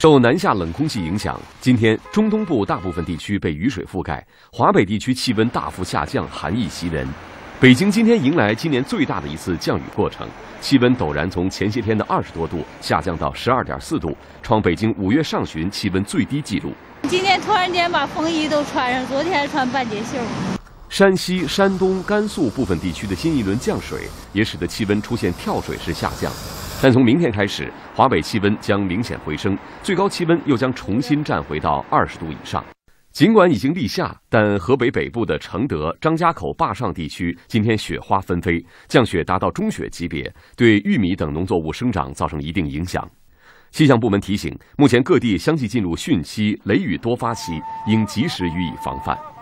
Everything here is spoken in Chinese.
受南下冷空气影响，今天中东部大部分地区被雨水覆盖，华北地区气温大幅下降，寒意袭人。北京今天迎来今年最大的一次降雨过程，气温陡然从前些天的20多度下降到12.4度，创北京5月上旬气温最低纪录。 今天突然间把风衣都穿上，昨天还穿半截袖。 山西、山东、甘肃部分地区的新一轮降水，也使得气温出现跳水式下降。但从明天开始，华北气温将明显回升，最高气温又将重新站回到20度以上。尽管已经立夏，但河北北部的承德、张家口、坝上地区今天雪花纷飞，降雪达到中雪级别，对玉米等农作物生长造成一定影响。气象部门提醒，目前各地相继进入汛期、雷雨多发期，应及时予以防范。